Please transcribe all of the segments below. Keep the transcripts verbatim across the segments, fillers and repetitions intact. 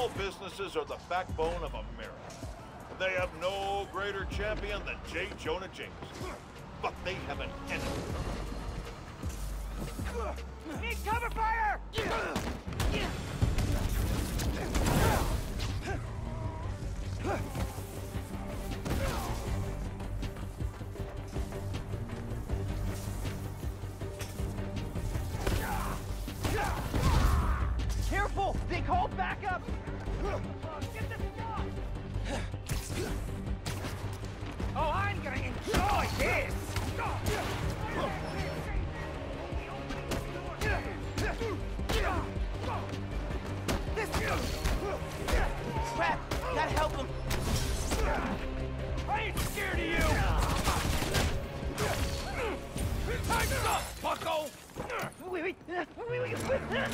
Small businesses are the backbone of America. They have no greater champion than J. Jonah Jameson. But they have an enemy. Need cover fire! Careful! They called back up! Get this stuff! Oh, I'm gonna enjoy this! This crap! Gotta help him! I ain't scared of you! Time's up, bucko! Wait, wait, wait, wait, wait.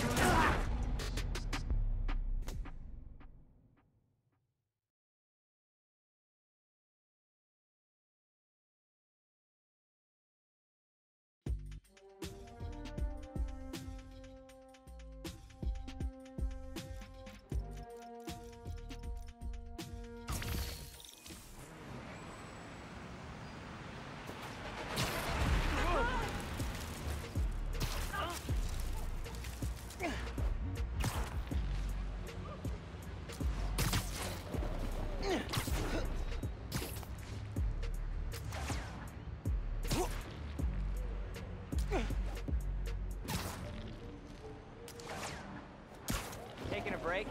Taking a break?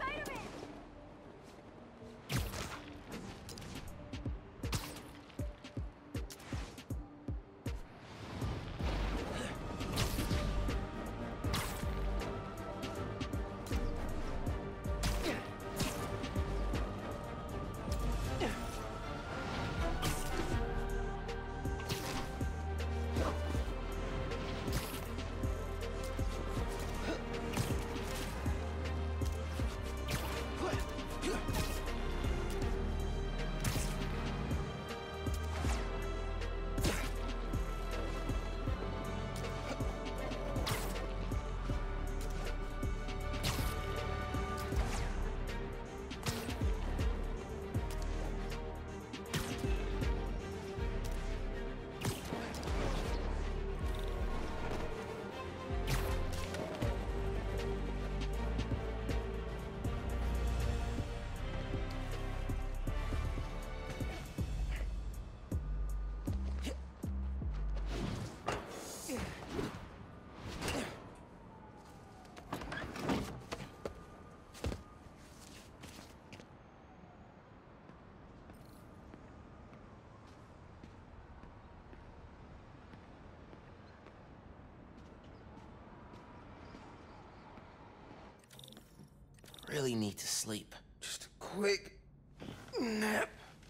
Really need to sleep. Just a quick nap.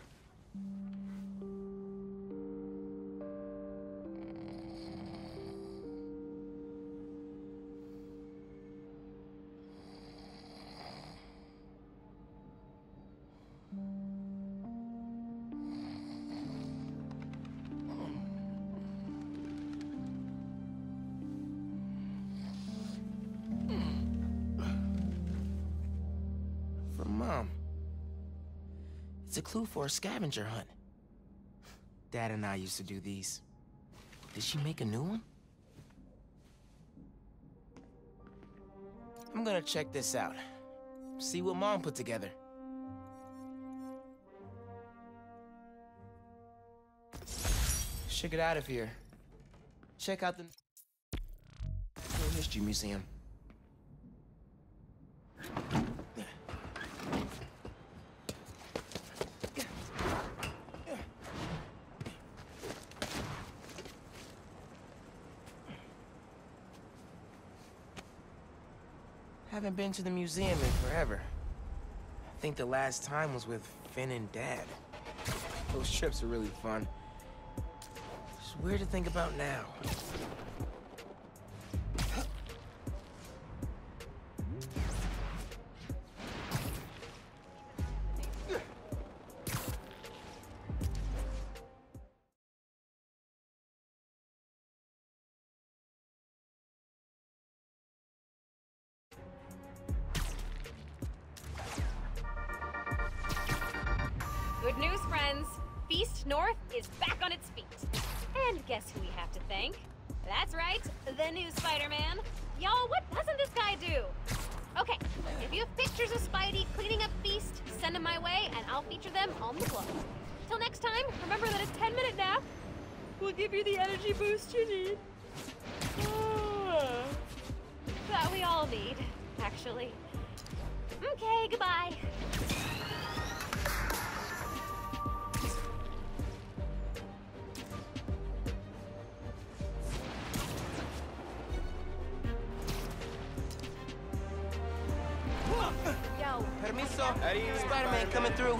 Mom. It's a clue for a scavenger hunt. Dad and I used to do these. Did she make a new one? I'm gonna check this out. See what Mom put together. Should get out of here. Check out the Natural History Museum. Haven't been to the museum in forever. I think the last time was with Finn and Dad. Those trips are really fun. It's weird to think about now. news, friends. Feast North is back on its feet. And guess who we have to thank? That's right, the new Spider-Man. Y'all, what doesn't this guy do? Okay, if you have pictures of Spidey cleaning up Feast, send them my way, and I'll feature them on the blog. Till next time, remember that a ten minute nap will give you the energy boost you need. That we all need, actually. Okay, goodbye. Yo. Permiso. Spider-Man coming through.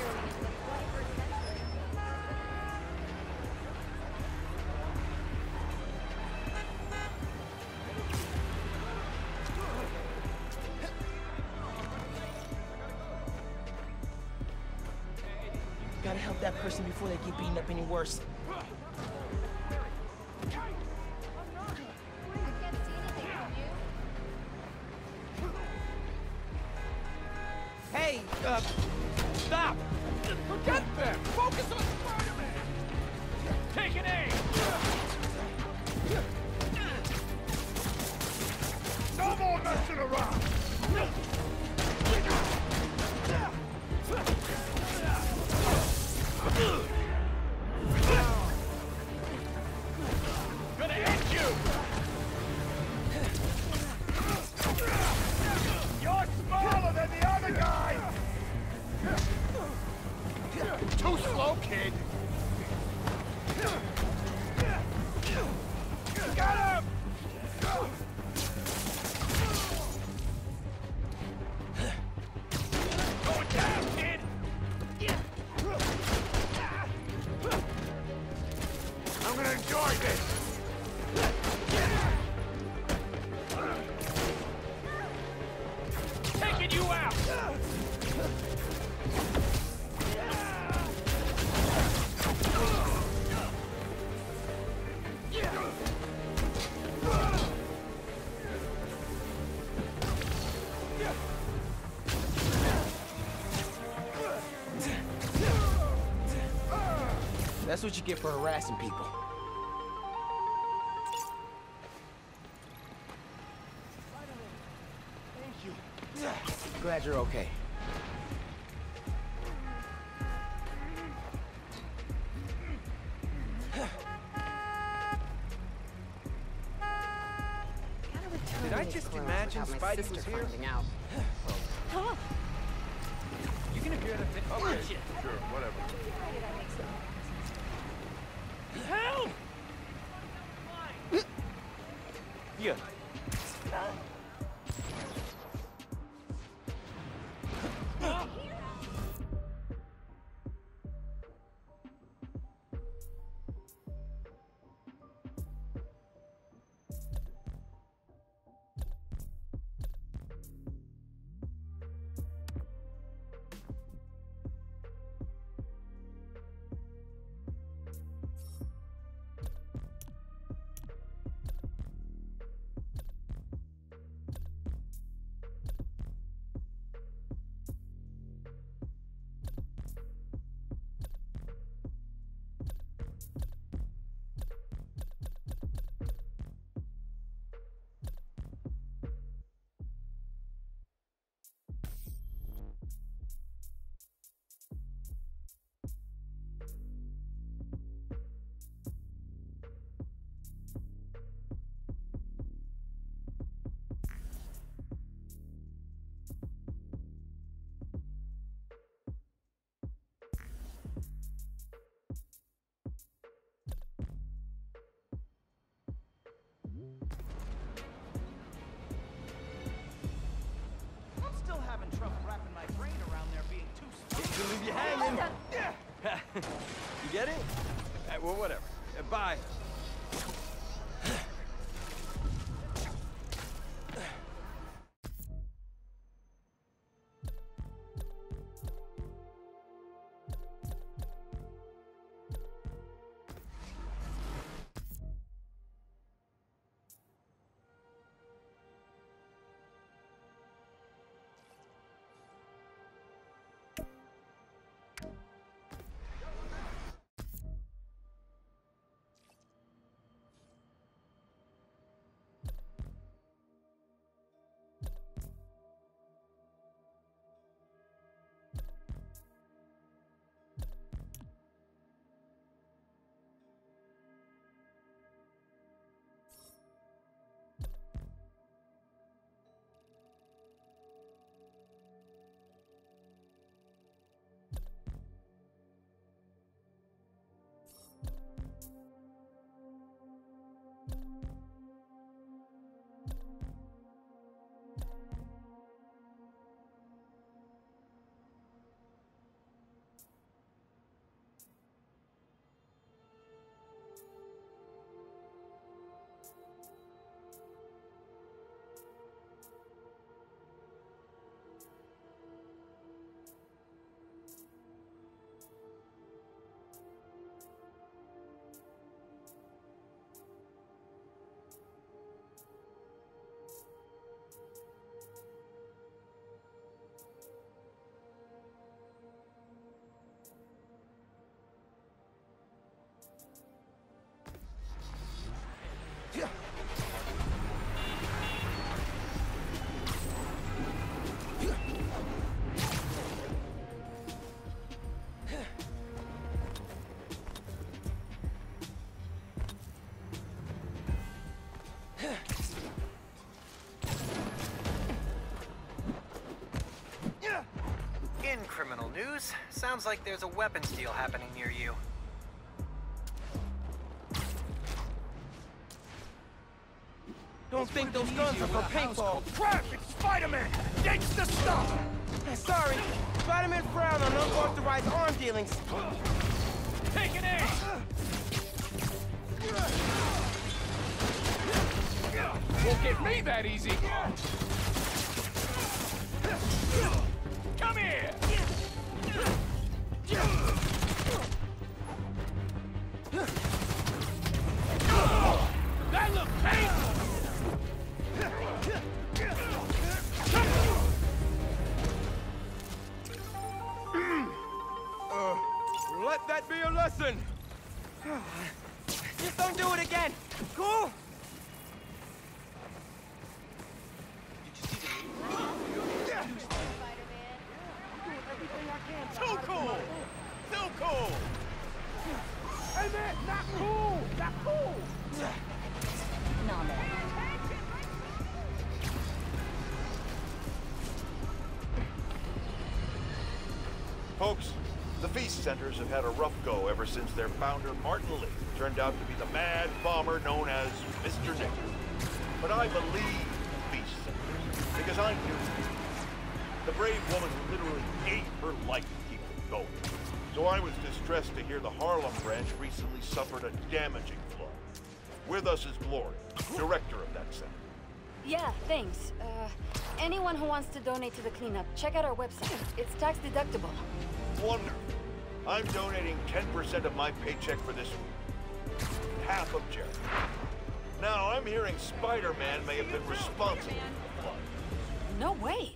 Gotta help that person before they get beaten up any worse. Hey, uh, stop! Forget them! Focus on Spider-Man! Take an aim! No more messing around! Gonna hit you! You're smaller than the other guy! Too slow, kid! Got him! Going down, kid! I'm gonna enjoy this! Taking you out! That's what you get for harassing people. Glad you're okay. Did I just imagine Spidey was here? Huh? You gonna do anything? Okay, sure, whatever. Help! Yeah. I'm still having trouble wrapping my brain around there being too small. Hate to leave you hanging. You get it? Uh, well, whatever. Uh, bye. criminal news. Sounds like there's a weapons deal happening near you. Don't think those guns are for paintball. Crap! It's Spider-Man! Gangsta stuff! Sorry, Spider-Man frowned on unauthorized arm dealings. Take an aim! Won't get me that easy! Come here! That looks painful! Uh, let that be a lesson. Just don't do it again. Cool? Too cool! Too cool! Hey man, not cool! Not cool! No, man. Folks, the Feast Centers have had a rough go ever since their founder, Martin Lee, turned out to be the mad bomber known as Mister Nick. But I believe Feast Centers, because I knew the brave woman who literally gave her life to keep it going. So I was distressed to hear the Harlem branch recently suffered a damaging flood. With us is Gloria, director of that center. Yeah, thanks. Uh, anyone who wants to donate to the cleanup, check out our website. It's tax deductible. Wonderful. I'm donating ten percent of my paycheck for this week. Half of charity. Now, I'm hearing Spider-Man may have been responsible for the flood. No way.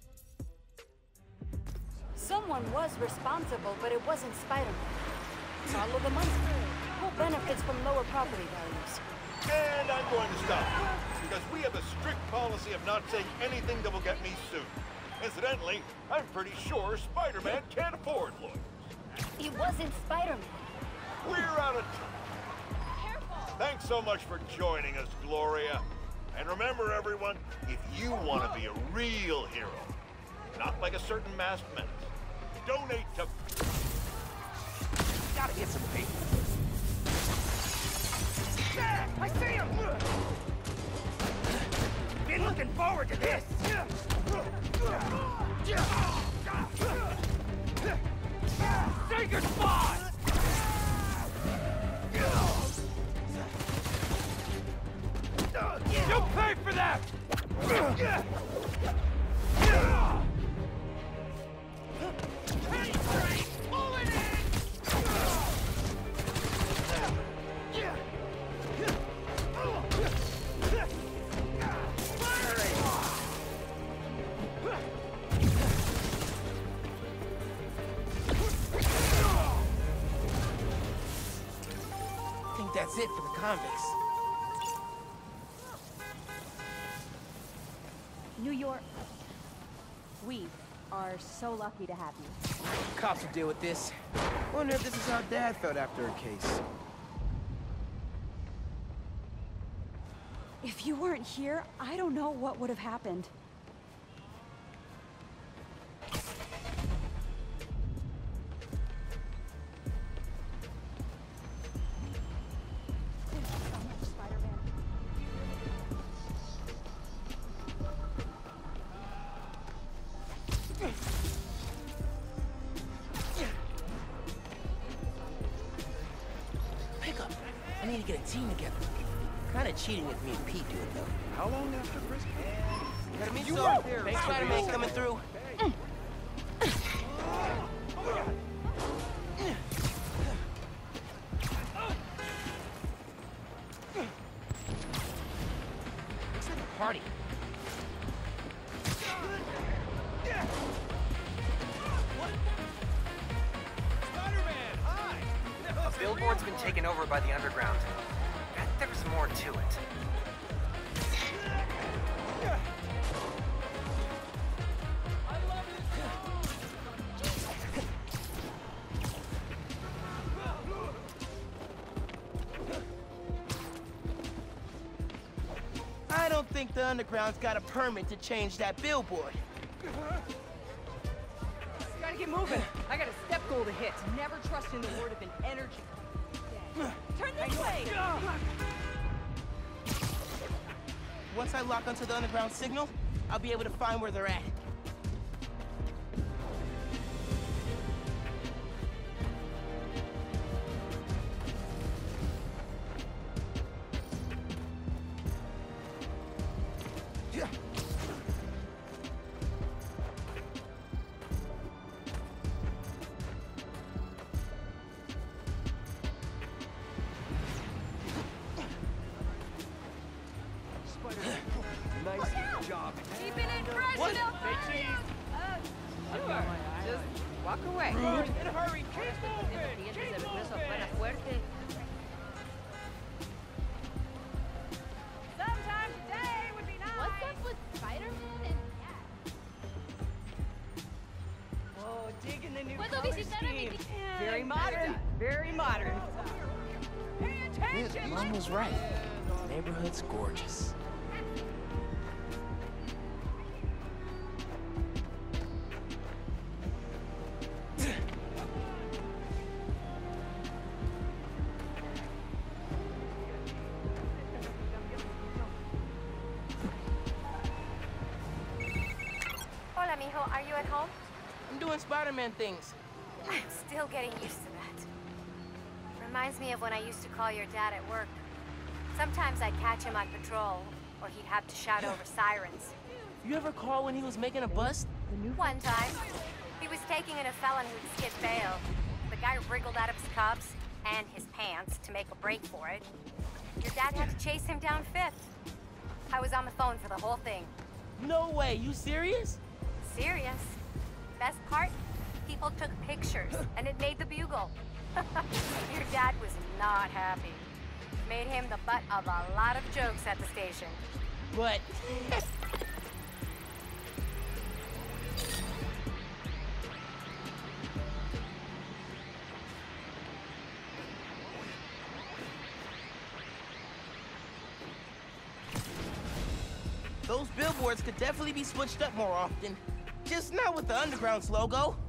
Someone was responsible, but it wasn't Spider-Man. Follow the money. Who benefits from lower property values? And I'm going to stop, because we have a strict policy of not saying anything that will get me sued. Incidentally, I'm pretty sure Spider-Man can't afford lawyers. It wasn't Spider-Man. We're out of time. Thanks so much for joining us, Gloria. And remember, everyone, if you want to be a real hero, not like a certain masked menace, donate to... Gotta get some paper. Yeah, I see him! Been looking forward to this! Take your spot! You pay for that! Hey, Frank! Pull it in! I think that's it for the convicts. New York, we are so lucky to have you. Cops will deal with this. Wonder if this is how Dad felt after a case. If you weren't here, I don't know what would have happened. Pick up. I need to get a team together. Kinda cheating if me and Pete do it, though. How long after Christmas? Gotta meet so thanks, Spider-Man coming through. Looks like a party. Spider-Man, hi! A billboard's been taken over by the underground. Bet there's more to it. I don't think the underground's got a permit to change that billboard. Gotta get moving. I got a step goal to hit. Never trust in the word of an energy. Turn this way! Once I lock onto the underground signal, I'll be able to find where they're at. Nice job. Keeping it fresh, What? Del Hey, cheese. Uh, sure. Just walk away. In a hurry. Sometime today would be nice. What's up with Spider-Man and Cat? Whoa, digging the new Puedo color visitar a mi scheme. tía. Very modern. Very modern. Pay Yeah, attention! Mom was right. The neighborhood's gorgeous. Hola, mijo. Are you at home? I'm doing Spider-Man things. I'm still getting used to that. Reminds me of when I used to call your dad at work. Sometimes I'd catch him on patrol, or he'd have to shout over sirens. You ever call when he was making a bust? One time, he was taking in a felon who'd skipped bail. The guy wriggled out of his cuffs and his pants to make a break for it. Your dad had to chase him down Fifth. I was on the phone for the whole thing. No way, you serious? Serious. Best part? People took pictures, and it made the Bugle. Your dad was not happy. Made him the butt of a lot of jokes at the station. But... Those billboards could definitely be switched up more often. Just not with the Underground's logo.